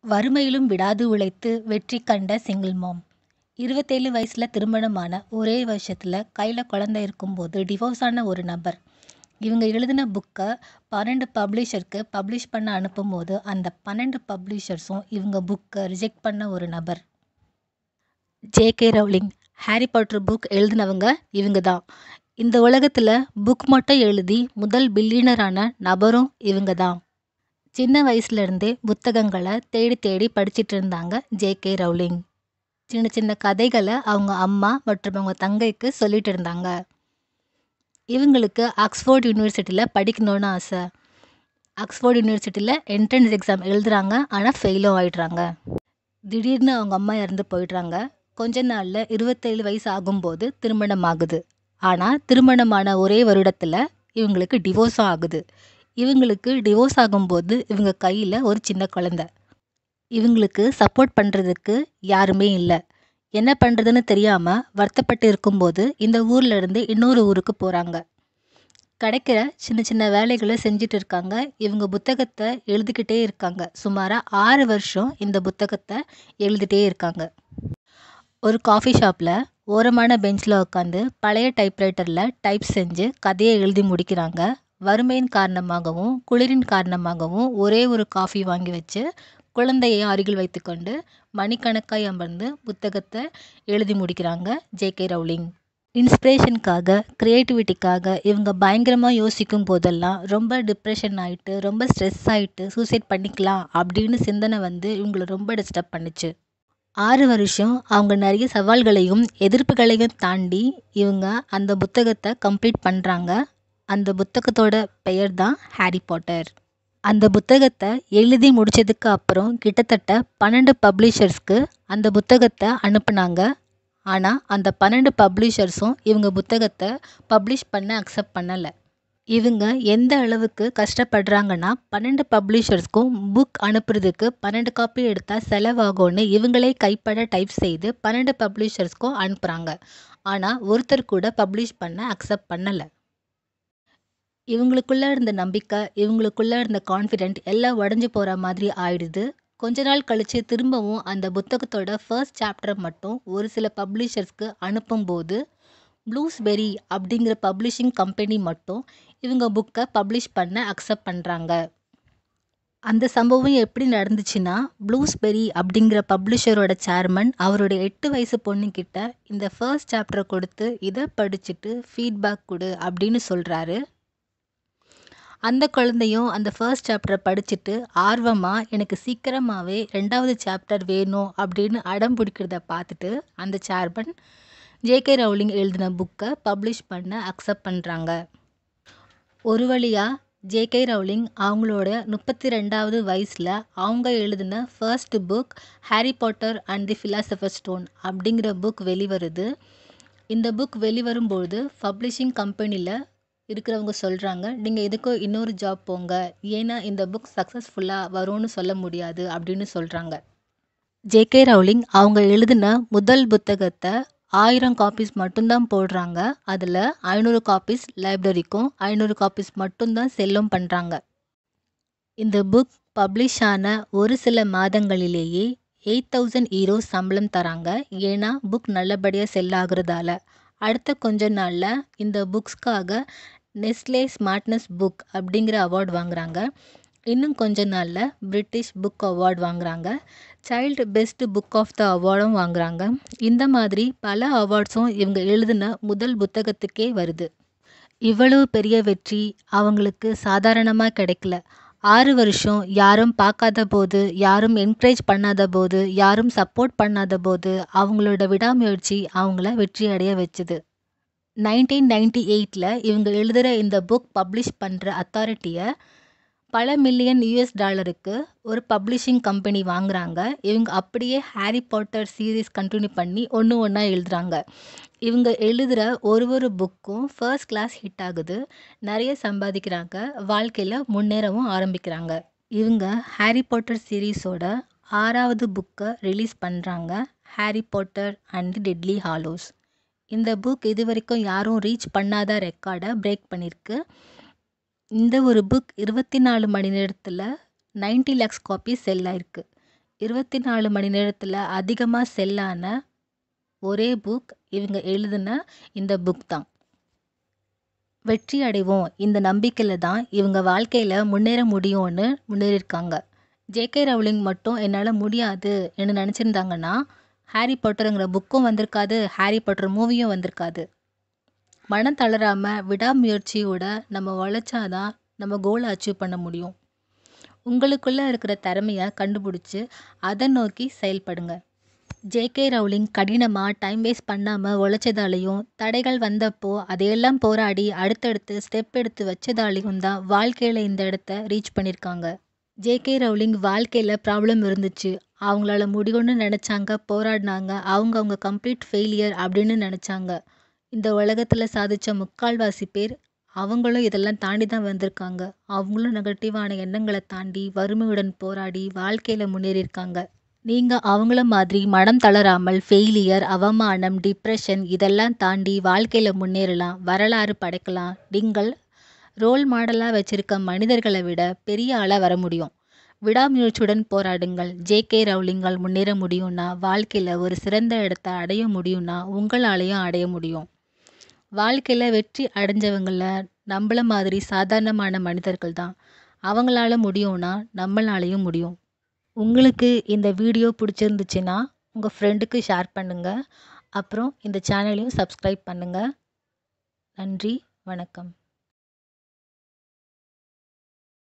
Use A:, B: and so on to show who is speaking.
A: வறுமையிலும் விடாது உழைத்து வெற்றி கண்ட சிங்கிள் மாம். 27 வயசுல திருமணமான ஒரே வருஷத்துல கையில குழந்தை இருக்கும்போது டிவோர்ஸ் ஆன ஒரு நபர். இவங்க எழுதின புக்கை 12 பப்ளிஷருக்கு பப்ளிஷ் பண்ண அனுப்பும்போது அந்த 12 பப்ளிஷர்ஸும் இவங்க புக்கை ரிஜெக்ட் பண்ண ஒரு நபர். J K. Rowling. Harry Potter book எழுதினவங்க இவங்க தான். இந்த உலகத்தில் புக் மட்டும் எழுதி முதல் பில்லியனரான நபரும் இவங்க தான். சின்ன வயசுலேருந்தே புத்தகங்களை தேடி தேடி படிச்சிட்டு இருந்தாங்க ஜே.கே. ரவுலிங். சின்ன சின்ன கதைகளை அவங்க அம்மா மற்றும் அவங்க தங்கைக்கு சொல்லிட்டு இருந்தாங்க. இவங்களுக்கு ஆக்ஸ்ஃபோர்ட் யூனிவர்சிட்டியில் படிக்கணும்னு ஆசை. ஆக்ஸ்ஃபோர்ட் யூனிவர்சிட்டியில் என்ட்ரன்ஸ் எக்ஸாம் எழுதுறாங்க, ஆனால் ஃபெயிலும் ஆகிடுறாங்க. திடீர்னு அவங்க அம்மா இறந்து போயிடுறாங்க. கொஞ்ச நாளில் 27 வயசு ஆகும்போது திருமணம் ஆகுது. ஆனால் திருமணமான ஒரே வருடத்தில் இவங்களுக்கு டிவோர்ஸும் ஆகுது. இவங்களுக்கு டிவோர்ஸ் ஆகும்போது இவங்க கையில் ஒரு சின்ன குழந்தை. இவங்களுக்கு சப்போர்ட் பண்ணுறதுக்கு யாருமே இல்லை. என்ன பண்ணுறதுன்னு தெரியாமல் வருத்தப்பட்டு இருக்கும்போது இந்த ஊரில் இருந்து இன்னொரு ஊருக்கு போகிறாங்க. கிடைக்கிற சின்ன சின்ன வேலைகளை செஞ்சுட்டு இருக்காங்க. இவங்க புத்தகத்தை எழுதிக்கிட்டே இருக்காங்க. சுமாராக 6 வருஷம் இந்த புத்தகத்தை எழுதிட்டே இருக்காங்க. ஒரு காஃபி ஷாப்பில் ஓரமான பெஞ்சில் உட்காந்து பழைய டைப்ரைட்டரில் டைப் செஞ்சு கதையை எழுதி முடிக்கிறாங்க. வறுமையின் காரணமாகவும் குளிரின் காரணமாகவும் ஒரே ஒரு காஃபி வாங்கி வச்சு குழந்தையை அருகில் வைத்துக்கொண்டு மணிக்கணக்காய் அமர்ந்து புத்தகத்தை எழுதி முடிக்கிறாங்க ஜே.கே. ரவுலிங். இன்ஸ்பிரேஷனுக்காக, க்ரியேட்டிவிட்டிக்காக இவங்க பயங்கரமாக யோசிக்கும் போதெல்லாம் ரொம்ப டிப்ரெஷன் ஆகிட்டு, ரொம்ப ஸ்ட்ரெஸ் ஆகிட்டு சூசைட் பண்ணிக்கலாம் அப்படின்னு சிந்தனை வந்து இவங்களை ரொம்ப டிஸ்டர்ப் பண்ணிச்சு. 6 வருஷம் அவங்க நிறைய சவால்களையும் எதிர்ப்புகளையும் தாண்டி இவங்க அந்த புத்தகத்தை கம்ப்ளீட் பண்ணுறாங்க. அந்த புத்தகத்தோட பெயர் தான் ஹாரி பாட்டர். அந்த புத்தகத்தை எழுதி முடித்ததுக்கு அப்புறம் கிட்டத்தட்ட 12 பப்ளிஷர்ஸ்க்கு அந்த புத்தகத்தை அனுப்புனாங்க. ஆனால் அந்த 12 பப்ளிஷர்ஸும் இவங்க புத்தகத்தை பப்ளிஷ் பண்ண அக்செப்ட் பண்ணலை. இவங்க எந்த அளவுக்கு கஷ்டப்படுறாங்கன்னா 12 பப்ளிஷர்ஸ்க்கும் புக் அனுப்புறதுக்கு 12 காப்பி எடுத்தால் செலவாகும்னு இவங்களே கைப்பட டைப் செய்து 12 பப்ளிஷர்ஸ்க்கும் அனுப்புகிறாங்க. ஆனால் ஒருத்தர் கூட பப்ளிஷ் பண்ண அக்செப்ட் பண்ணலை. இவங்களுக்குள்ளே இருந்த நம்பிக்கை, இவங்களுக்குள்ளே இருந்த கான்ஃபிடென்ட் எல்லாம் உடஞ்சி போகிற மாதிரி ஆயிடுது. கொஞ்ச நாள் கழித்து திரும்பவும் அந்த புத்தகத்தோட ஃபர்ஸ்ட் சாப்டரை மட்டும் ஒரு சில பப்ளிஷர்ஸ்க்கு அனுப்பும்போது ப்ளூஸ்பெரி அப்படிங்கிற பப்ளிஷிங் கம்பெனி மட்டும் இவங்க புக்கை பப்ளிஷ் பண்ண அக்செப்ட் பண்ணுறாங்க. அந்த சம்பவம் எப்படி நடந்துச்சுன்னா, ப்ளூஸ்பெரி அப்படிங்கிற பப்ளிஷரோட சேர்மன் அவரோட 8 வயசு பொண்ணுக்கிட்ட இந்த ஃபர்ஸ்ட் சாப்டரை கொடுத்து இதை படிச்சுட்டு ஃபீட்பேக் கொடு அப்படின்னு சொல்கிறாரு. அந்த குழந்தையும் அந்த ஃபர்ஸ்ட் சாப்டரை படிச்சுட்டு ஆர்வமாக எனக்கு சீக்கிரமாகவே 2வது சாப்டர் வேணும் அப்படின்னு அடம் பிடிக்கிறத பார்த்துட்டு அந்த சேர்மன் ஜே.கே. ரவுலிங் எழுதின புக்கை பப்ளிஷ் பண்ண அக்செப்ட் பண்ணுறாங்க. ஒரு வழியாக ஜே.கே. ரவுலிங் அவங்களோட 32வது வயசில் அவங்க எழுதின first book Harry Potter and the philosopher stone அப்படிங்கிற புக் வெளிவருது. இந்த புக் வெளிவரும்பொழுது பப்ளிஷிங் கம்பெனியில் இருக்கிறவங்க சொல்கிறாங்க, நீங்கள் எதுக்கோ இன்னொரு ஜாப் போங்க, ஏன்னா இந்த புக் சக்ஸஸ்ஃபுல்லாக வரும்னு சொல்ல முடியாது அப்படின்னு சொல்கிறாங்க. ஜே.கே. ரவுலிங் அவங்க எழுதின முதல் புத்தகத்தை 1000 காப்பீஸ் மட்டும்தான் போடுறாங்க. அதில் 500 காப்பீஸ் லைப்ரரிக்கும் 500 காப்பீஸ் மட்டும்தான் செல்லும் பண்ணுறாங்க. இந்த புக் பப்ளிஷ் ஆன ஒரு சில மாதங்களிலேயே 8000 ஈரோஸ் சம்பளம் தராங்க. ஏன்னா புக் நல்லபடியாக செல் ஆகுறதால. அடுத்த கொஞ்ச நாளில் இந்த புக்ஸ்க்காக நெஸ்லே ஸ்மார்ட்னஸ் புக் அப்படிங்கிற அவார்டு வாங்குறாங்க. இன்னும் கொஞ்ச நாளில் பிரிட்டிஷ் புக் அவார்டு வாங்குறாங்க. Child best book of the அவார்டும் வாங்குறாங்க. இந்த மாதிரி பல அவார்ட்ஸும் இவங்க எழுதின முதல் புத்தகத்துக்கே வருது. இவ்வளவு பெரிய வெற்றி அவங்களுக்கு சாதாரணமாக கிடைக்கல. 6 வருஷம் யாரும் பார்க்காத போது, யாரும் என்கரேஜ் பண்ணாத போது, யாரும் சப்போர்ட் பண்ணாத போது அவங்களோட விடாமுயற்சி அவங்கள வெற்றி அடைய வச்சுது. 1998 இவங்க எழுதுகிற இந்த புக் பப்ளிஷ் பண்ணுற அத்தாரிட்டியை பல மில்லியன் US$ ஒரு பப்ளிஷிங் கம்பெனி வாங்குறாங்க. இவங்க அப்படியே ஹாரி பாட்டர் சீரீஸ் கண்டினியூ பண்ணி ஒன்று ஒன்றா எழுதுகிறாங்க. இவங்க எழுதுகிற ஒரு புக்கும் ஃபர்ஸ்ட் கிளாஸ் ஹிட் ஆகுது. நிறைய சம்பாதிக்கிறாங்க. வாழ்க்கையில் முன்னேறவும் ஆரம்பிக்கிறாங்க. இவங்க ஹாரி பாட்டர் சீரீஸோட 6வது புக்கை ரிலீஸ் பண்ணுறாங்க, Harry Potter and the deadly hallows. இந்த புக் இது வரைக்கும் யாரும் ரீச் பண்ணாத ரெக்கார்டை பிரேக் பண்ணியிருக்கு. இந்த ஒரு புக் 24 மணி நேரத்தில் 90 lakhs காப்பீஸ் செல் ஆயிருக்கு. 24 மணி நேரத்தில் அதிகமாக செல்லான ஒரே புக் இவங்க எழுதின இந்த புக் தான். வெற்றி அடைவோம் இந்த நம்பிக்கையில் தான் இவங்க வாழ்க்கையில் முன்னேற முடியும்னு முன்னேறியிருக்காங்க. ஜேகே ரவுலிங் மட்டும் என்னால் முடியாது என்று நினச்சிருந்தாங்கன்னா ஹாரி பாட்டருங்கிற புக்கும் வந்திருக்காது, ஹாரி பாட்டர் மூவியும் வந்திருக்காது. மனம் தளராமல் விடாமுயற்சியோட நம்ம உழைச்சாதான் நம்ம கோலை அச்சீவ் பண்ண முடியும். உங்களுக்குள்ளே இருக்கிற திறமையை கண்டுபிடிச்சி அதை நோக்கி செயல்படுங்க. ஜேகே ரவுலிங் கடினமாக டைம் வேஸ்ட் பண்ணாமல் உழைச்சதாலையும் தடைகள் வந்தப்போ அதையெல்லாம் போராடி அடுத்தடுத்து ஸ்டெப் எடுத்து வச்சதாலையும் தான் வாழ்க்கையில் இந்த இடத்த ரீச் பண்ணியிருக்காங்க. ஜேகே ரவுலிங் வாழ்க்கையில் ப்ராப்ளம் இருந்துச்சு, அவங்களால முடியும்னு நினச்சாங்க, போராடினாங்க, அவங்க கம்ப்ளீட் ஃபெயிலியர் அப்படின்னு நினச்சாங்க. இந்த உலகத்தில் சாதித்த முக்கால்வாசி பேர் அவங்களும் இதெல்லாம் தாண்டி தான் வந்திருக்காங்க. அவங்களும் நெகட்டிவான எண்ணங்களை தாண்டி வறுமையுடன் போராடி வாழ்க்கையில் முன்னேறியிருக்காங்க. நீங்கள் அவங்கள மாதிரி மனம் தளராமல் ஃபெயிலியர், அவமானம், டிப்ரெஷன் இதெல்லாம் தாண்டி வாழ்க்கையில் முன்னேறலாம், வரலாறு படைக்கலாம். நீங்கள் ரோல் மாடலாக வச்சுருக்க மனிதர்களை விட பெரிய ஆளாக வர முடியும். விடாமுயற்சியுடன் போராடுங்கள். ஜேகே ரவுலிங்கால் முன்னேற முடியும்னா, வாழ்க்கையில் ஒரு சிறந்த இடத்த அடைய முடியும்னா உங்களாலையும் அடைய முடியும். வாழ்க்கையில் வெற்றி அடைஞ்சவங்கள நம்மள மாதிரி சாதாரணமான மனிதர்கள் தான். அவங்களால முடியும்னா நம்மளாலையும் முடியும். உங்களுக்கு இந்த வீடியோ பிடிச்சிருந்துச்சுன்னா உங்கள் ஃப்ரெண்டுக்கு ஷேர் பண்ணுங்கள். அப்புறம் இந்த சேனலையும் சப்ஸ்கிரைப் பண்ணுங்கள். நன்றி, வணக்கம்.